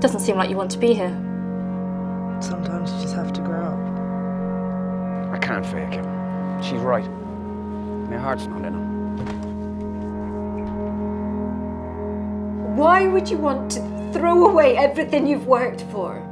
Doesn't seem like you want to be here. Sometimes you just have to grow up. I can't fake it. She's right. My heart's not in her. Why would you want to throw away everything you've worked for?